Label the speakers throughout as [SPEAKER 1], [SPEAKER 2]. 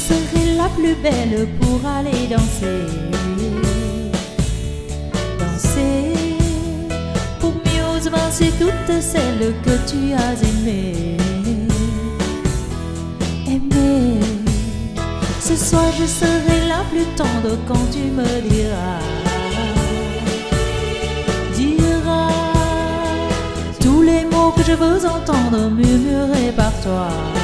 [SPEAKER 1] serai la plus belle pour aller danser. Danser pour mieux avancer toutes celles que tu as aimées. Aimer. Ce soir je serai la plus tendre quand tu me diras. Tous les mots que je veux entendre murmurés par toi.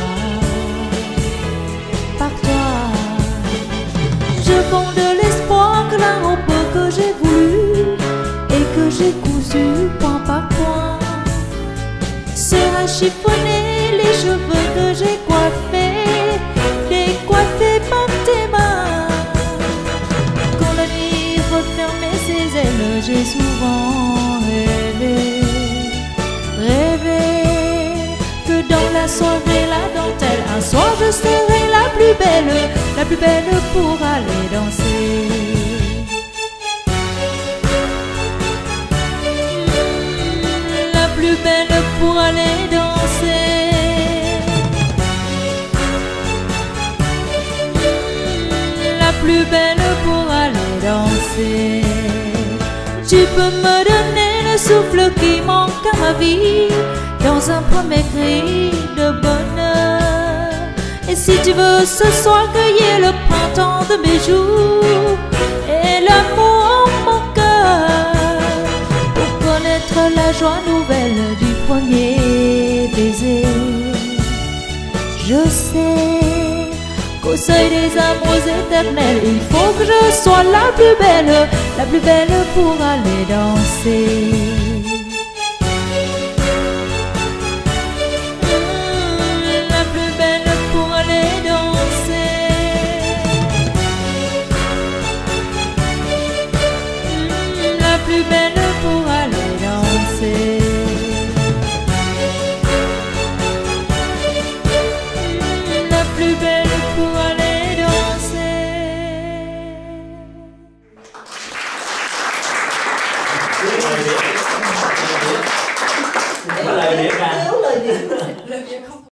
[SPEAKER 1] Par toi. Je fonde de l'espoir que la robe que j'ai voulu et que j'ai cousue point par point sera chiffonnée, les cheveux que j'ai coiffés, décoiffés par tes mains. Quand la nuit refermait ses ailes, j'ai souvent rêvé que dans la soirée, la dentelle, un soir je serai la plus belle pour aller danser. La plus belle pour aller danser. La plus belle pour aller danser. Tu peux me donner le souffle qui manque à ma vie dans un premier cri de bonheur. Et si tu veux ce soir cueillir le printemps de mes jours et l'amour en mon cœur, pour connaître la joie nouvelle du premier baiser. Je sais qu'au seuil des amours éternels, il faut que je sois la plus belle pour aller danser. La plus belle pour aller danser. La plus belle pour aller danser. La plus belle pour aller danser.